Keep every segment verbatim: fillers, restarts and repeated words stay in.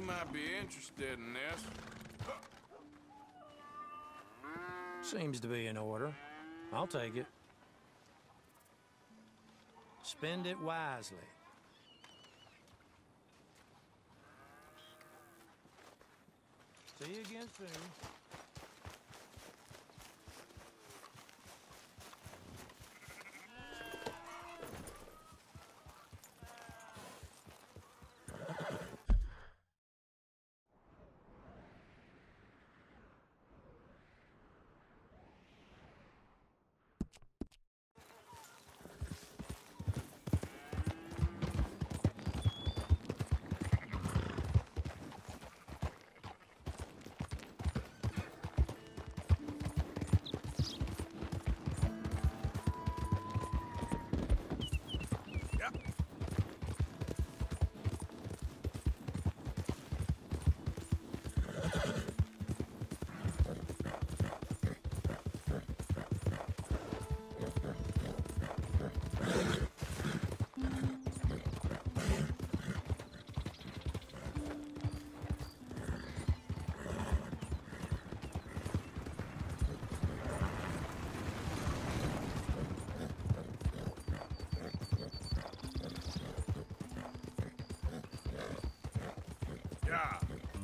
might be interested in this. Seems to be in order. I'll take it. Spend it wisely. See you again soon. Yeah.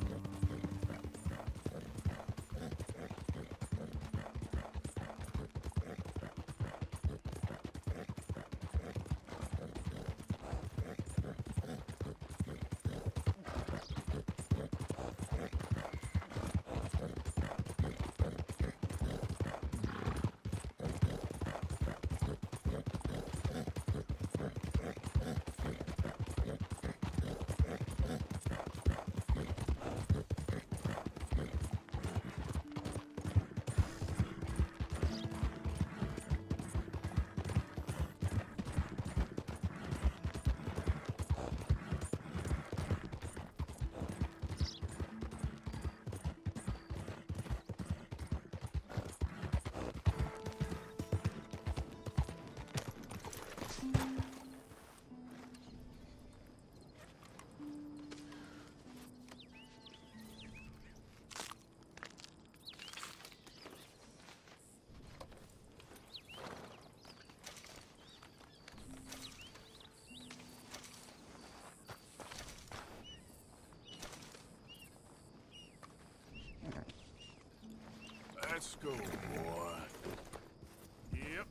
Let's go, boy. Yep.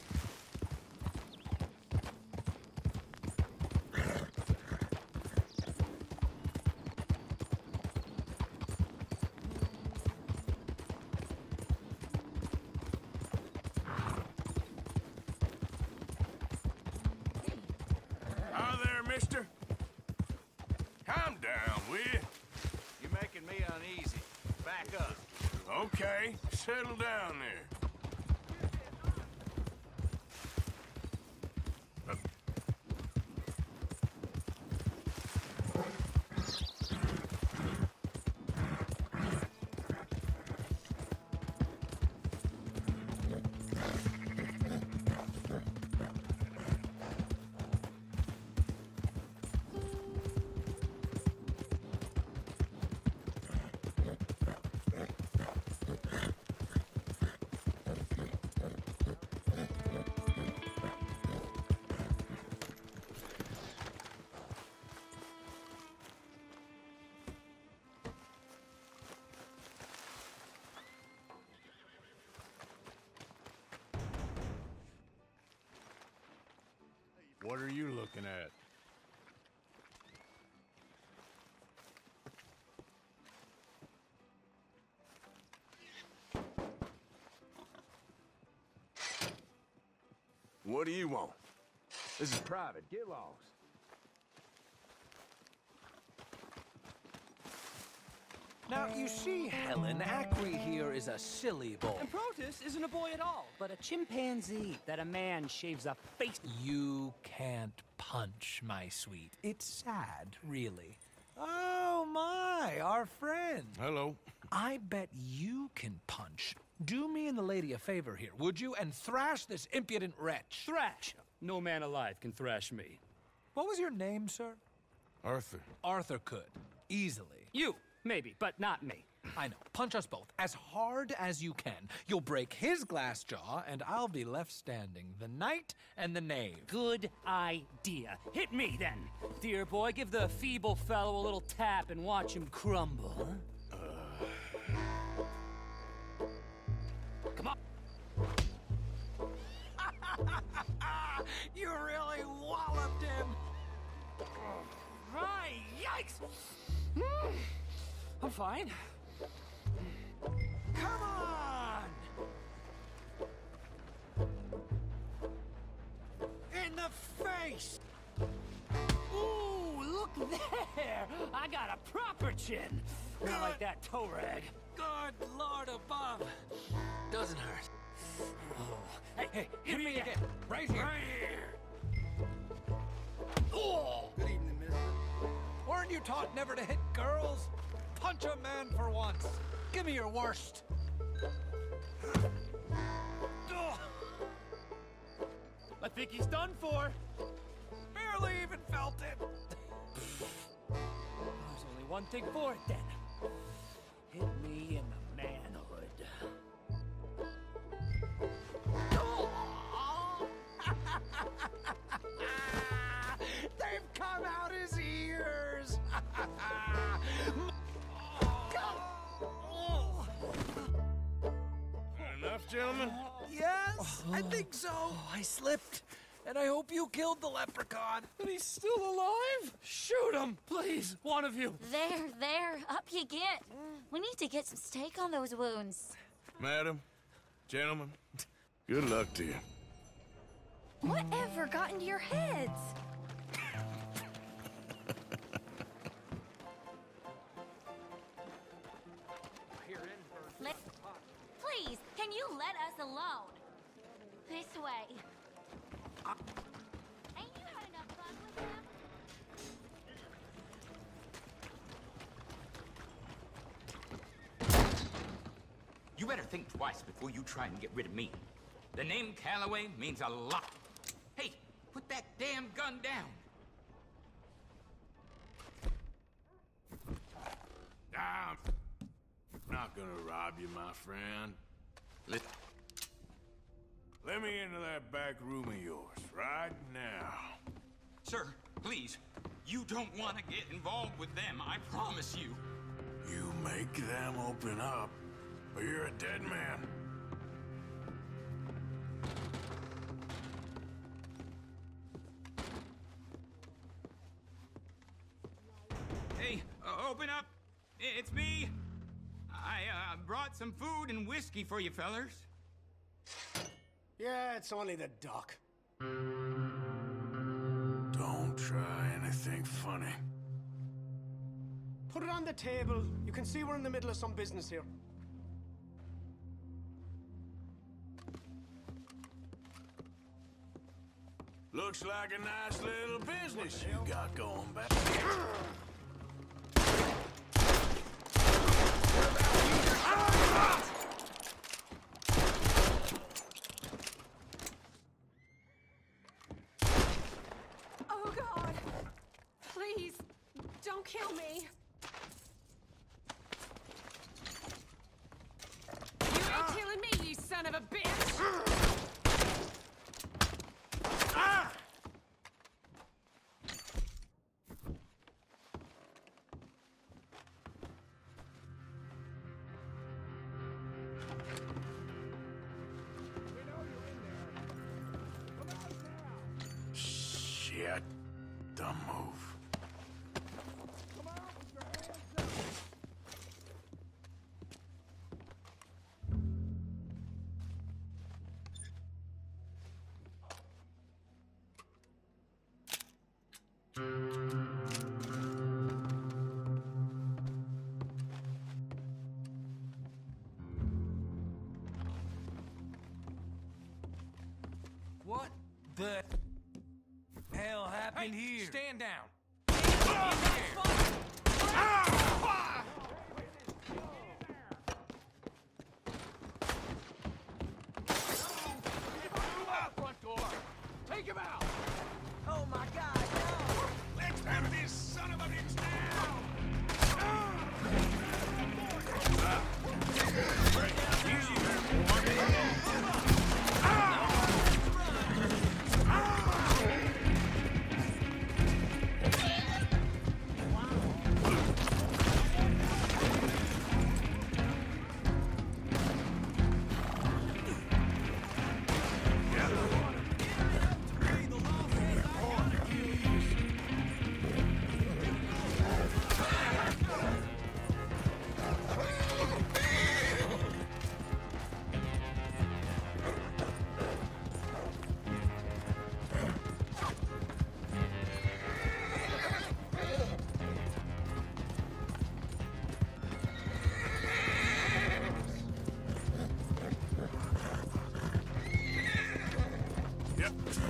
Hi there, mister. Calm down, will you? You're making me uneasy. Back up. Okay, settle down there. What are you looking at? What do you want? This is private. Get lost. Now, you see, Helen, Acri here is a silly boy. And Protus isn't a boy at all, but a chimpanzee that a man shaves a face. You can't punch, my sweet. It's sad, really. Oh, my, our friend. Hello. I bet you can punch. Do me and the lady a favor here, would you? And thrash this impudent wretch. Thrash! No man alive can thrash me. What was your name, sir? Arthur. Arthur could. Easily. You, maybe, but not me. I know. Punch us both as hard as you can. You'll break his glass jaw, and I'll be left standing. The knight and the knave. Good idea. Hit me, then. Dear boy, give the feeble fellow a little tap and watch him crumble. Huh? Uh... Come on. You really walloped him! Right, yikes! Mm, I'm fine. Come on! In the face! Ooh, look there! I got a proper chin. Not like that toe rag. Good Lord above! Doesn't hurt. Oh. Hey, hey, Hit me again! Right here! Right here! Oh! Good evening, mister. Weren't you taught never to hit girls? Punch a man for once. Give me your worst. I think he's done for. Barely even felt it. There's only one thing for it, then. Hit me in the manhood. They've come out his ears! Enough, gentlemen? Yes, I think so. Oh, I slipped. And I hope you killed the leprechaun. But he's still alive? Shoot him, please, one of you. There, there, up you get. We need to get some steak on those wounds. Madam, gentlemen, good luck to you. Whatever got into your heads? Let, please, can you let us alone? This way. Ain't you had enough fun with them? You better think twice before you try and get rid of me. The name Calloway means a lot. Hey, put that damn gun down. I'm not gonna rob you, my friend. Let Let me into that back room of yours right now. Sir, please. You don't want to get involved with them, I promise you. You make them open up, or you're a dead man. Hey, uh, open up. I- It's me. I uh, brought some food and whiskey for you fellers. Yeah, it's only the duck. Don't try anything funny. Put it on the table. You can see we're in the middle of some business here. Looks like a nice little business you got going back. Oh, God. Please, don't kill me. You ain't killing me, you son of a bitch! Shit. Dumb move. What the hell happened Hey, here? stand down. Front door. Take him out. Oh my God, no! Let's have this son of a bitch now! Yep.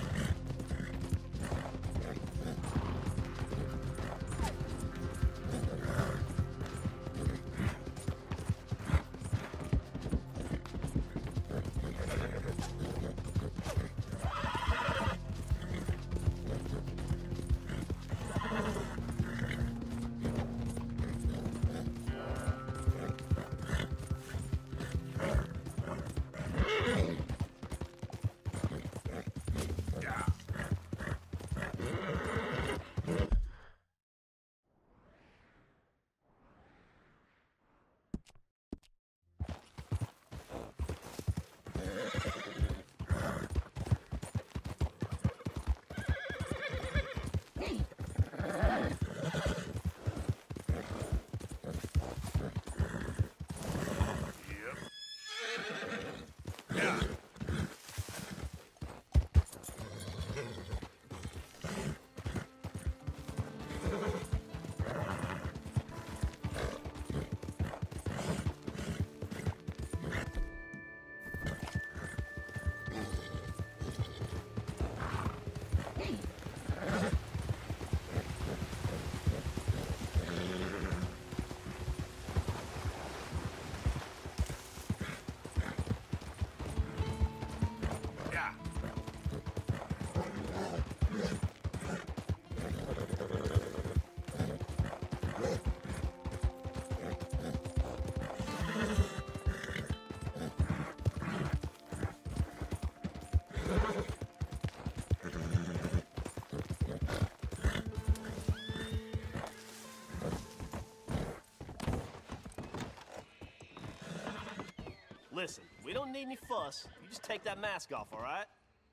Listen, we don't need any fuss. You just take that mask off, all right?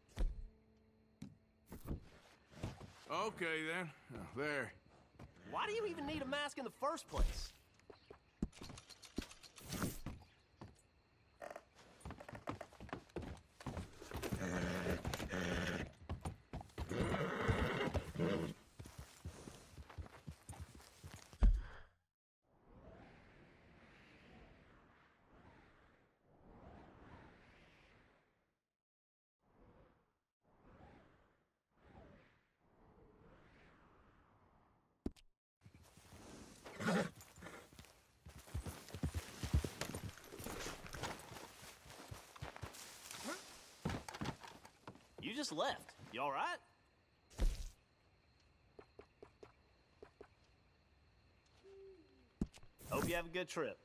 Okay, then. Oh, there. Why do you even need a mask in the first place? You just left. You all right? Hope you have a good trip.